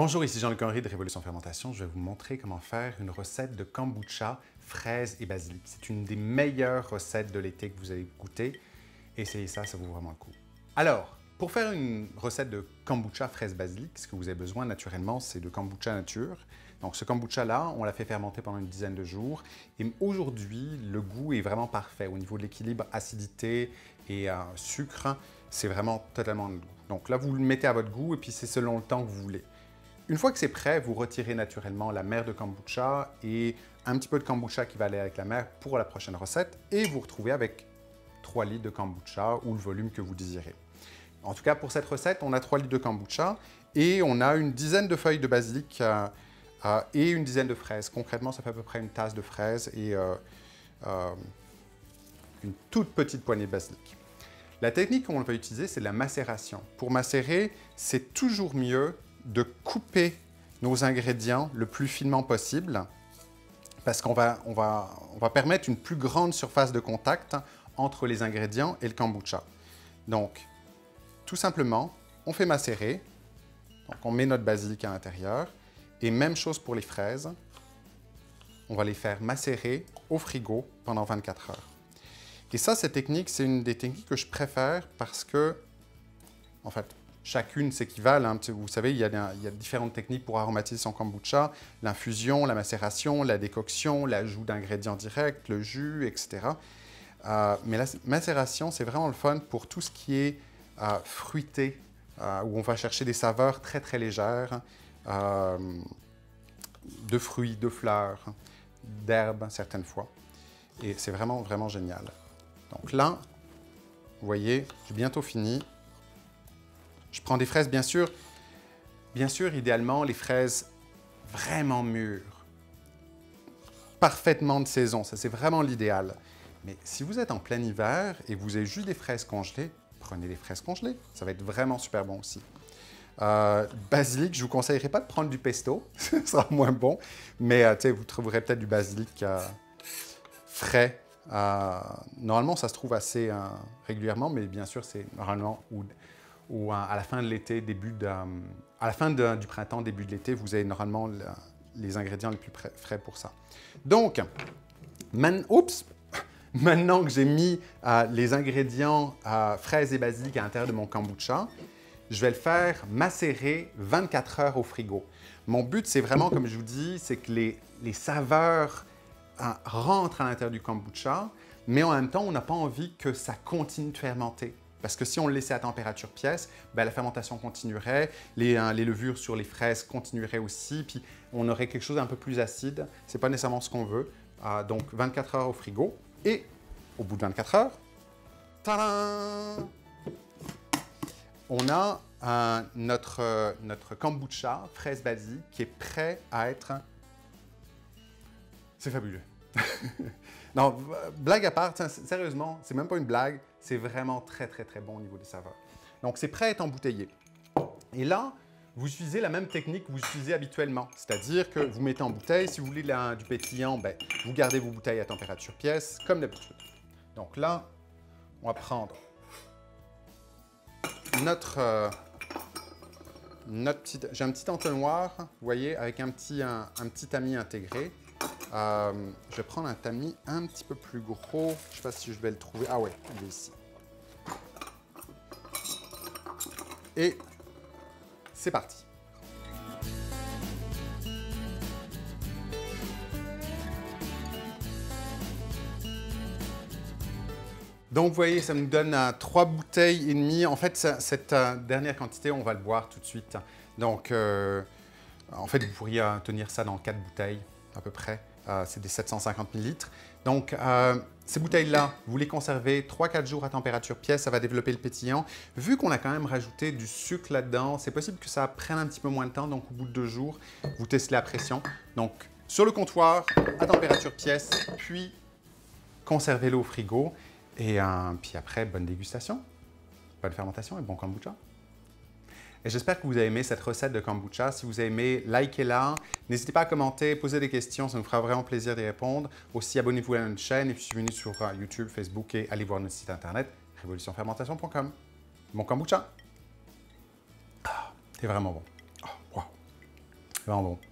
Bonjour, ici Jean-Luc Henry de Révolution Fermentation. Je vais vous montrer comment faire une recette de kombucha, fraises et basilic. C'est une des meilleures recettes de l'été que vous allez goûter. Essayez ça, ça vaut vraiment le coup. Alors, pour faire une recette de kombucha, fraises, basilic, ce que vous avez besoin naturellement, c'est de kombucha nature. Donc ce kombucha-là, on l'a fait fermenter pendant une dizaine de jours. Et aujourd'hui, le goût est vraiment parfait. Au niveau de l'équilibre acidité et sucre, c'est vraiment totalement le goût. Donc là, vous le mettez à votre goût et puis c'est selon le temps que vous voulez. Une fois que c'est prêt, vous retirez naturellement la mer de kombucha et un petit peu de kombucha qui va aller avec la mer pour la prochaine recette et vous retrouvez avec 3 litres de kombucha ou le volume que vous désirez. En tout cas, pour cette recette, on a 3 litres de kombucha et on a une dizaine de feuilles de basilic et une dizaine de fraises. Concrètement, ça fait à peu près une tasse de fraises et une toute petite poignée de basilic. La technique qu'on va utiliser, c'est la macération. Pour macérer, c'est toujours mieux de couper nos ingrédients le plus finement possible parce qu'on va permettre une plus grande surface de contact entre les ingrédients et le kombucha. Donc, tout simplement, on fait macérer. Donc, on met notre basilic à l'intérieur. Et même chose pour les fraises. On va les faire macérer au frigo pendant 24 heures. Et ça, cette technique, c'est une des techniques que je préfère parce que, en fait, chacune s'équivalent. Hein. Vous savez, il y a différentes techniques pour aromatiser son kombucha. L'infusion, la macération, la décoction, l'ajout d'ingrédients directs, le jus, etc. Mais la macération, c'est vraiment le fun pour tout ce qui est fruité, où on va chercher des saveurs très, très légères, de fruits, de fleurs, d'herbes, certaines fois. Et c'est vraiment, vraiment génial. Donc là, vous voyez, j'ai bientôt fini. Je prends des fraises, bien sûr, idéalement, les fraises vraiment mûres, parfaitement de saison, ça c'est vraiment l'idéal. Mais si vous êtes en plein hiver et vous avez juste des fraises congelées, prenez des fraises congelées, ça va être vraiment super bon aussi. Basilic, je ne vous conseillerais pas de prendre du pesto, ce sera moins bon, mais vous trouverez peut-être du basilic frais. Normalement, ça se trouve assez régulièrement, mais bien sûr, c'est normalement ou à la fin de l'été, à la fin du printemps, début de l'été, vous avez normalement les ingrédients les plus frais pour ça. Donc, maintenant que j'ai mis les ingrédients fraises et basilic à l'intérieur de mon kombucha, je vais le faire macérer 24 heures au frigo. Mon but, c'est vraiment, comme je vous dis, c'est que les saveurs rentrent à l'intérieur du kombucha, mais en même temps, on n'a pas envie que ça continue de fermenter. Parce que si on le laissait à température pièce, ben, la fermentation continuerait, les levures sur les fraises continueraient aussi, puis on aurait quelque chose d'un peu plus acide. Ce n'est pas nécessairement ce qu'on veut. Donc 24 heures au frigo. Et au bout de 24 heures, tadam! On a notre kombucha fraise basilic qui est prêt à être... C'est fabuleux. Non, blague à part, sérieusement, c'est même pas une blague, c'est vraiment très, très, très bon au niveau des saveurs. Donc, c'est prêt à être embouteillé. Et là, vous utilisez la même technique que vous utilisez habituellement, c'est-à-dire que vous mettez en bouteille, si vous voulez du pétillant, ben, vous gardez vos bouteilles à température pièce, comme d'habitude. Donc là, on va prendre j'ai un petit entonnoir, vous voyez, avec un petit tamis intégré. Je vais prendre un tamis un petit peu plus gros. Je ne sais pas si je vais le trouver. Ah ouais, il est ici. Et c'est parti. Donc, vous voyez, ça nous donne 3 bouteilles et demie. En fait, cette dernière quantité, on va le boire tout de suite. Donc, en fait, vous pourriez tenir ça dans 4 bouteilles, à peu près. C'est des 750 ml. Donc, ces bouteilles-là, vous les conservez 3-4 jours à température pièce, ça va développer le pétillant. Vu qu'on a quand même rajouté du sucre là-dedans, c'est possible que ça prenne un petit peu moins de temps. Donc, au bout de 2 jours, vous testez la pression. Donc, sur le comptoir, à température pièce, puis conservez-le au frigo. Et puis après, bonne dégustation, bonne fermentation et bon kombucha. Et j'espère que vous avez aimé cette recette de kombucha. Si vous avez aimé, likez-la. N'hésitez pas à commenter, poser des questions, ça nous fera vraiment plaisir d'y répondre. Aussi, abonnez-vous à notre chaîne et puis suivez-nous sur YouTube, Facebook et allez voir notre site internet révolutionfermentation.com. Bon kombucha! C'est vraiment bon. Oh, wow. Vraiment bon.